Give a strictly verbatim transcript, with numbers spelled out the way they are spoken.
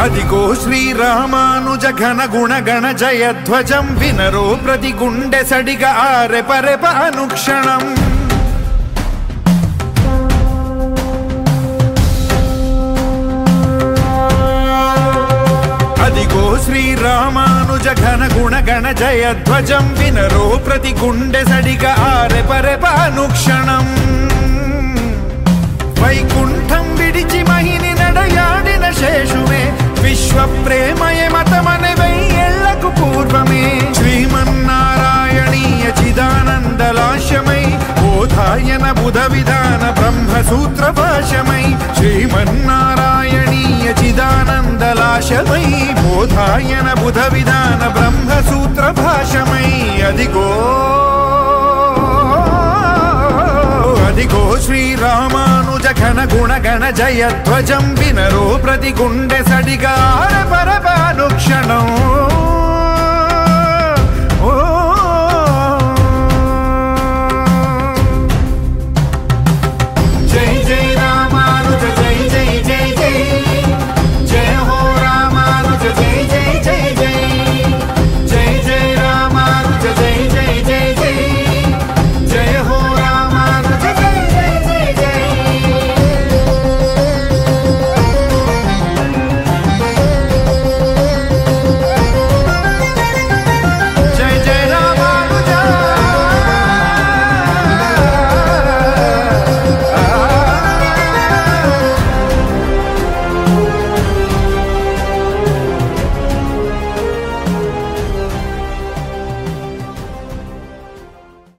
అదిగో శ్రీరామానుజ ఘన గుణ గణ జయధ్వజం వినరో ప్రతి గుండె సడిగా ఆరెపరెప అనుక్షణం అదిగో శ్రీరామానుజ ఘన గుణ గణ జయధ్వజం వినరో ప్రతి గుండె సడిగా ఆరెపరెప అనుక్షణం వైకుంఠం విడిచి మహిని నడయాడిన శేషువే విశ్వ ప్రేమయే మతమనే వెయ్యేళ్లకు పూర్వమే శ్రీమన్నారాయణీయ చిదానందలాశమై బోధాయన బుధ విధాన బ్రహ్మసూత్ర భాషమై శ్రీమన్నారాయణీయ చిదానందలాశమై బోధాయన బుధ విధాన బ్రహ్మసూత్ర భాషమై అదిగో అదిగో శ్రీరామానుజ ఘన గుణ గణ జయధ్వజం వినరో ప్రతి గుండె సడిగా పరపానుక్షణం